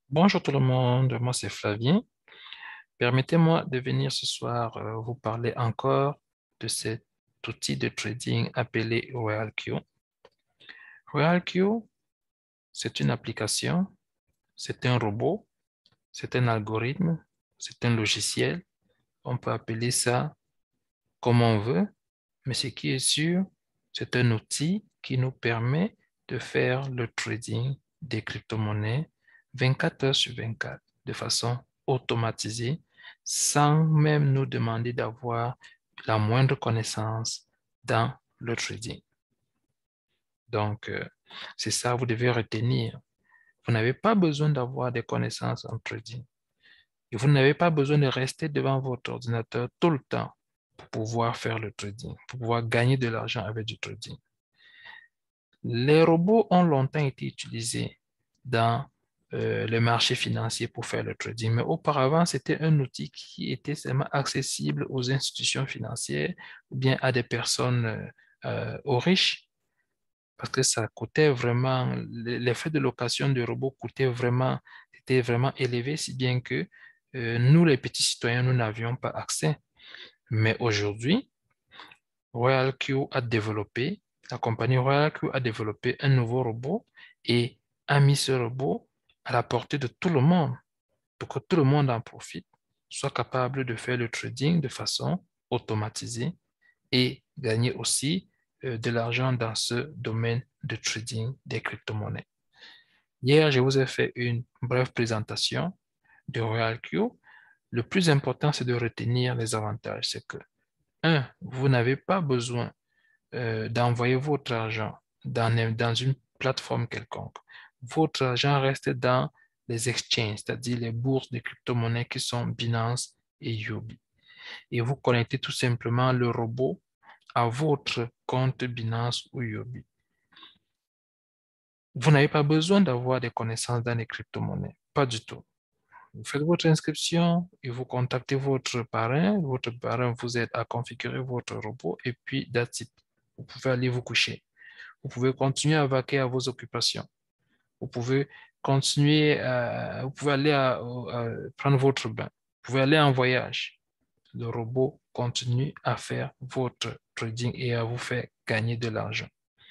Bonjour tout le monde, moi c'est Flavien. Permettez-moi de venir ce soir vous parler encore de cet outil de trading appelé RoyalQ. RoyalQ, c'est une application, c'est un robot, c'est un algorithme, c'est un logiciel. On peut appeler ça comme on veut, mais ce qui est sûr, c'est un outil qui nous permet de faire le trading des crypto-monnaies 24 heures sur 24 de façon automatisée sans même nous demander d'avoir la moindre connaissance dans le trading. Donc, c'est ça, vous devez retenir. Vous n'avez pas besoin d'avoir des connaissances en trading. Et vous n'avez pas besoin de rester devant votre ordinateur tout le temps pour pouvoir faire le trading, pour pouvoir gagner de l'argent avec du trading. Les robots ont longtemps été utilisés dans le marché financier pour faire le trading, mais auparavant, c'était un outil qui était seulement accessible aux institutions financières ou bien à des personnes aux riches, parce que ça coûtait vraiment, les frais de location de robots coûtaient vraiment, étaient vraiment élevés, si bien que nous, les petits citoyens, nous n'avions pas accès. Mais aujourd'hui, RoyalQ a développé, la compagnie RoyalQ a développé un nouveau robot et a mis ce robot à la portée de tout le monde pour que tout le monde en profite, soit capable de faire le trading de façon automatisée et gagner aussi de l'argent dans ce domaine de trading des crypto-monnaies. Hier, je vous ai fait une brève présentation de RoyalQ. Le plus important, c'est de retenir les avantages. C'est que, un, vous n'avez pas besoin d'envoyer votre argent dans une plateforme quelconque. Votre argent reste dans les exchanges, c'est-à-dire les bourses de crypto-monnaies qui sont Binance et Huobi. Et vous connectez tout simplement le robot à votre compte Binance ou Huobi. Vous n'avez pas besoin d'avoir des connaissances dans les crypto-monnaies, pas du tout. Vous faites votre inscription et vous contactez votre parrain. Votre parrain vous aide à configurer votre robot et puis that's it. Vous pouvez aller vous coucher. Vous pouvez continuer à vaquer à vos occupations. Vous pouvez continuer, vous pouvez aller prendre votre bain. Vous pouvez aller en voyage. Le robot continue à faire votre trading et à vous faire gagner de l'argent.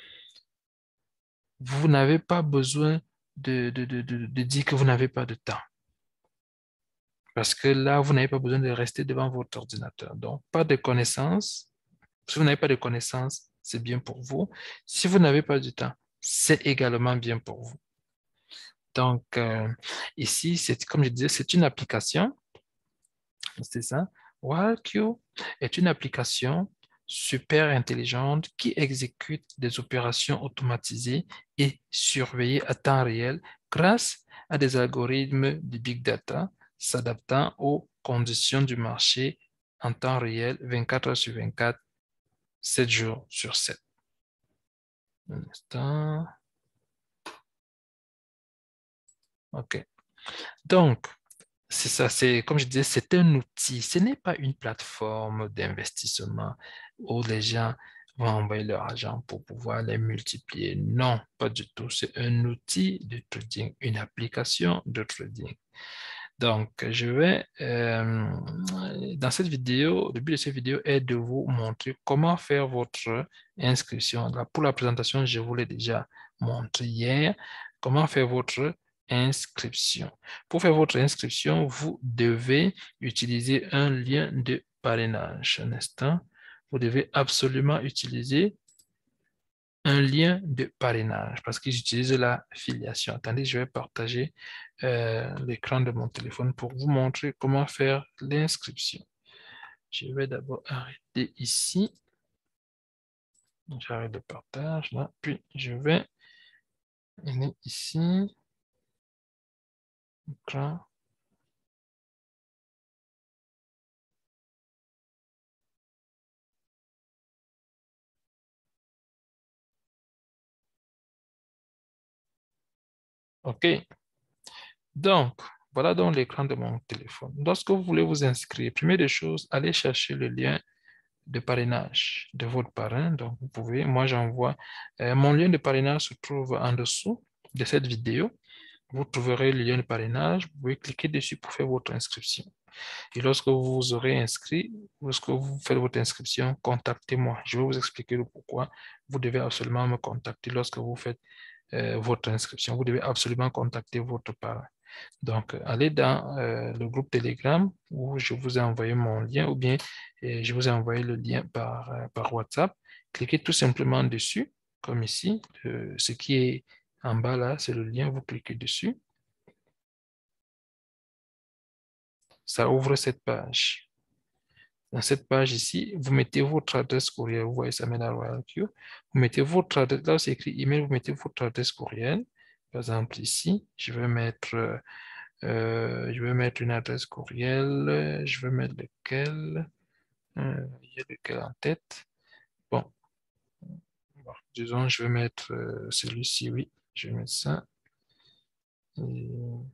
Vous n'avez pas besoin de dire que vous n'avez pas de temps. Parce que là, vous n'avez pas besoin de rester devant votre ordinateur. Donc, pas de connaissances. Si vous n'avez pas de connaissances, c'est bien pour vous. Si vous n'avez pas de temps, c'est également bien pour vous. Donc, ici, c'est comme je disais, c'est une application, c'est ça. WildQ est une application super intelligente qui exécute des opérations automatisées et surveillées à temps réel grâce à des algorithmes de big data s'adaptant aux conditions du marché en temps réel 24 heures sur 24, 7 jours sur 7. Un instant. OK. Donc, c'est ça, c'est comme je disais, c'est un outil. Ce n'est pas une plateforme d'investissement où les gens vont envoyer leur argent pour pouvoir les multiplier. Non, pas du tout. C'est un outil de trading, une application de trading. Donc, je vais, dans cette vidéo, le but de cette vidéo est de vous montrer comment faire votre inscription. Là, pour la présentation, je vous l'ai déjà montré hier. Comment faire votre inscription. Pour faire votre inscription, vous devez utiliser un lien de parrainage. Un instant, vous devez absolument utiliser un lien de parrainage parce qu'ils utilisent la filiation. Attendez, je vais partager l'écran de mon téléphone pour vous montrer comment faire l'inscription. Je vais d'abord arrêter ici. J'arrête le partage là, puis je vais aller ici. Écran. OK. Donc, voilà donc l'écran de mon téléphone. Lorsque vous voulez vous inscrire, première des choses, allez chercher le lien de parrainage de votre parrain. Donc, vous pouvez, moi j'envoie, mon lien de parrainage se trouve en dessous de cette vidéo. vous trouverez le lien de parrainage, vous pouvez cliquer dessus pour faire votre inscription. Et lorsque vous vous aurez inscrit, lorsque vous faites votre inscription, contactez-moi. Je vais vous expliquer le pourquoi. Vous devez absolument me contacter lorsque vous faites votre inscription. Vous devez absolument contacter votre parent. Donc, allez dans le groupe Telegram où je vous ai envoyé mon lien ou bien je vous ai envoyé le lien par WhatsApp. Cliquez tout simplement dessus, comme ici. Ce qui est en bas là, c'est le lien. Vous cliquez dessus. Ça ouvre cette page. Dans cette page ici, vous mettez votre adresse courriel. Vous voyez, ça mène à Royal Q. Vous mettez votre adresse, là c'est écrit email, vous mettez votre adresse courriel. Par exemple, ici, je vais mettre une adresse courriel. Je vais mettre lequel? Il y a lequel en tête? Bon, disons, je vais mettre celui-ci, oui. Je vais mettre ça. Et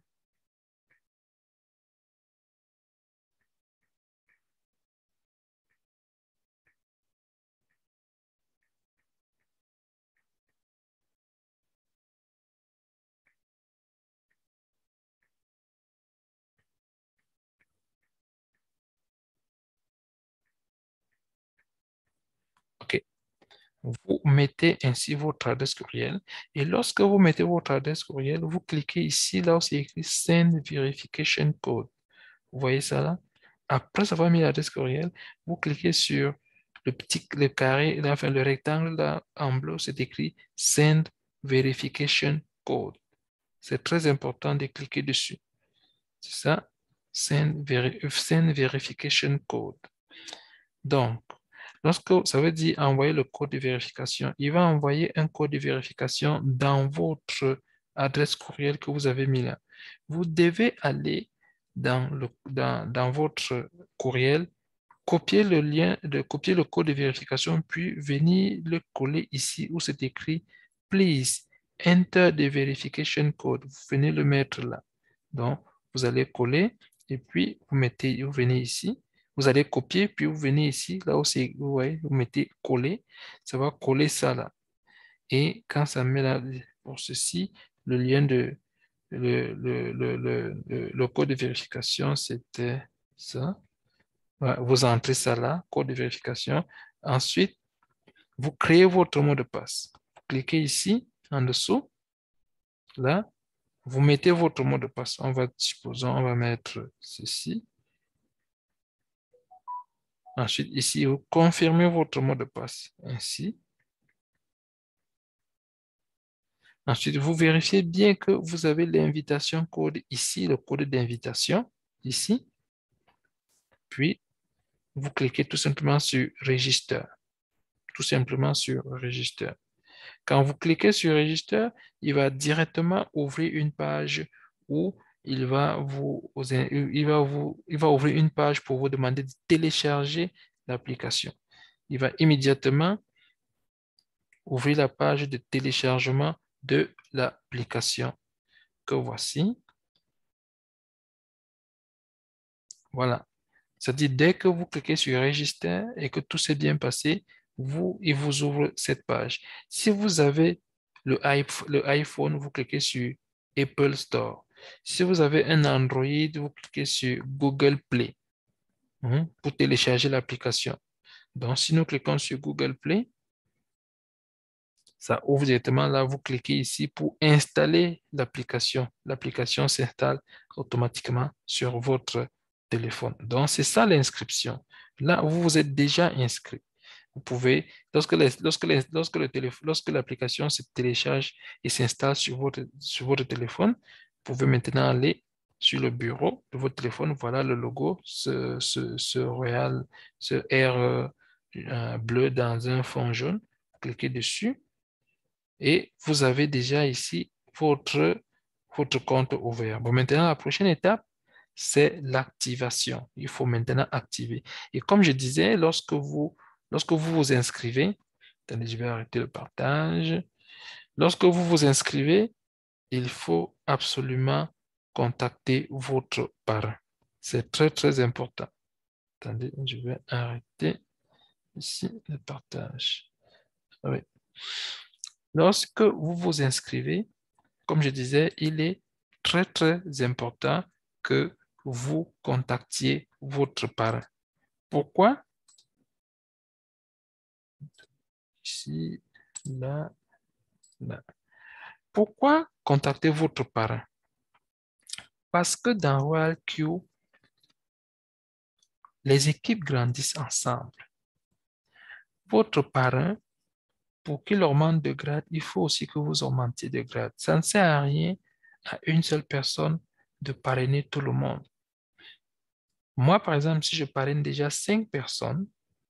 OK. Vous mettez ainsi votre adresse courriel. Et lorsque vous mettez votre adresse courriel, vous cliquez ici, là où c'est écrit Send Verification Code. Vous voyez ça là? Après avoir mis l'adresse courriel, vous cliquez sur le carré, enfin le rectangle là en bleu, c'est écrit Send Verification Code. C'est très important de cliquer dessus. C'est ça, Send Verification Code. Donc, lorsque ça veut dire envoyer le code de vérification, il va envoyer un code de vérification dans votre adresse courriel que vous avez mis là. Vous devez aller dans votre courriel, copier le lien, copier le code de vérification, puis venir le coller ici où c'est écrit Please enter the verification code. Vous venez le mettre là. Donc, vous allez coller et puis vous venez ici. Vous allez copier, puis vous venez ici, là où c'est, vous voyez, vous mettez coller. Ça va coller ça là. Et quand ça met là, pour ceci, le lien de, le code de vérification, c'était ça. Ouais, vous entrez ça là, code de vérification. Ensuite, vous créez votre mot de passe. Vous cliquez ici, en dessous, là, vous mettez votre mot de passe. Supposons, on va mettre ceci. Ensuite, ici, vous confirmez votre mot de passe. Ainsi. Ensuite, vous vérifiez bien que vous avez l'invitation code ici, le code d'invitation, ici. Puis, vous cliquez tout simplement sur Register. Tout simplement sur Register. Quand vous cliquez sur Register, il va directement ouvrir une page où il va ouvrir une page pour vous demander de télécharger l'application. Il va immédiatement ouvrir la page de téléchargement de l'application que voici. Voilà. C'est-à-dire, dès que vous cliquez sur Register et que tout s'est bien passé, il vous ouvre cette page. Si vous avez le iPhone, vous cliquez sur Apple Store. Si vous avez un Android, vous cliquez sur Google Play pour télécharger l'application. Donc, si nous cliquons sur Google Play, ça ouvre directement là, vous cliquez ici pour installer l'application. L'application s'installe automatiquement sur votre téléphone. Donc, c'est ça l'inscription. Là, vous vous êtes déjà inscrit. Vous pouvez, lorsque l'application se télécharge et s'installe sur votre téléphone, vous pouvez maintenant aller sur le bureau de votre téléphone. Voilà le logo, ce Royal, ce R bleu dans un fond jaune. Cliquez dessus et vous avez déjà ici votre compte ouvert. Bon, maintenant, la prochaine étape, c'est l'activation. Il faut maintenant activer. Et comme je disais, lorsque vous vous inscrivez, attendez, je vais arrêter le partage. Lorsque vous vous inscrivez, il faut absolument contacter votre parent. C'est très, très important. Attendez, je vais arrêter ici le partage. Oui. Lorsque vous vous inscrivez, comme je disais, il est très, très important que vous contactiez votre parrain. Pourquoi? Ici, là, là. Pourquoi contacter votre parrain? Parce que dans Royal Q, les équipes grandissent ensemble. Votre parrain, pour qu'il augmente de grade, il faut aussi que vous augmentiez de grade. Ça ne sert à rien à une seule personne de parrainer tout le monde. Moi, par exemple, si je parraine déjà 5 personnes,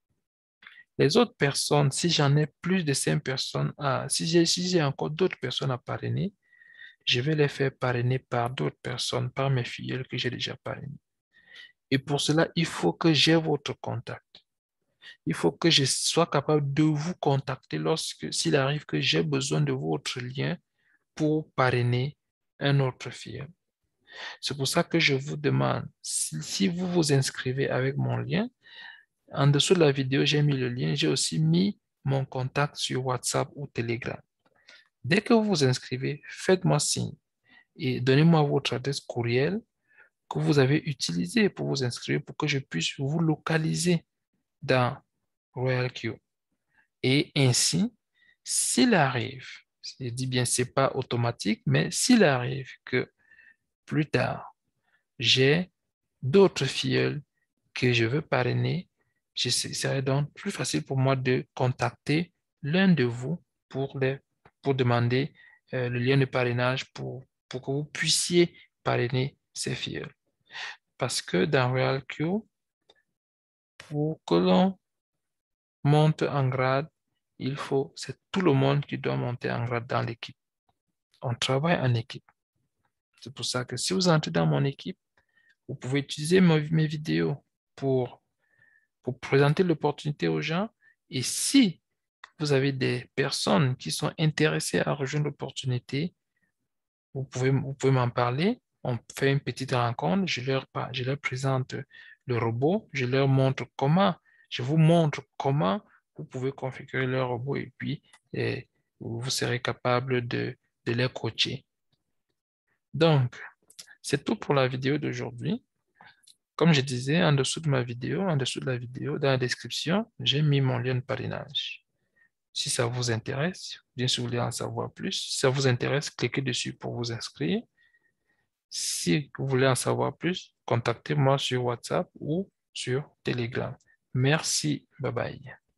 les autres personnes, si j'en ai plus de 5 personnes, si j'ai encore d'autres personnes à parrainer, je vais les faire parrainer par d'autres personnes, par mes filleuls que j'ai déjà parrainés. Et pour cela, il faut que j'ai votre contact. Il faut que je sois capable de vous contacter lorsque, s'il arrive que j'ai besoin de votre lien pour parrainer un autre filleul. C'est pour ça que je vous demande, si vous vous inscrivez avec mon lien, en dessous de la vidéo, j'ai mis le lien. J'ai aussi mis mon contact sur WhatsApp ou Telegram. Dès que vous vous inscrivez, faites-moi signe et donnez-moi votre adresse courriel que vous avez utilisée pour vous inscrire pour que je puisse vous localiser dans Royal Q. Et ainsi, s'il arrive, je dis bien, c'est pas automatique, mais s'il arrive que plus tard, j'ai d'autres filleuls que je veux parrainer, ce serait donc plus facile pour moi de contacter l'un de vous pour demander le lien de parrainage pour que vous puissiez parrainer ces filleuls. Parce que dans Royal Q, pour que l'on monte en grade, c'est tout le monde qui doit monter en grade dans l'équipe. On travaille en équipe. C'est pour ça que si vous entrez dans mon équipe, vous pouvez utiliser mes vidéos pour présenter l'opportunité aux gens. Et si vous avez des personnes qui sont intéressées à rejoindre l'opportunité, vous pouvez m'en parler. On fait une petite rencontre. Je leur présente le robot. Je vous montre comment vous pouvez configurer le robot et puis vous serez capable de les coacher. Donc, c'est tout pour la vidéo d'aujourd'hui. Comme je disais, en dessous de ma vidéo, en dessous de la vidéo, dans la description, j'ai mis mon lien de parrainage. Si ça vous intéresse, bien sûr, vous voulez en savoir plus. Si ça vous intéresse, cliquez dessus pour vous inscrire. Si vous voulez en savoir plus, contactez-moi sur WhatsApp ou sur Telegram. Merci. Bye bye.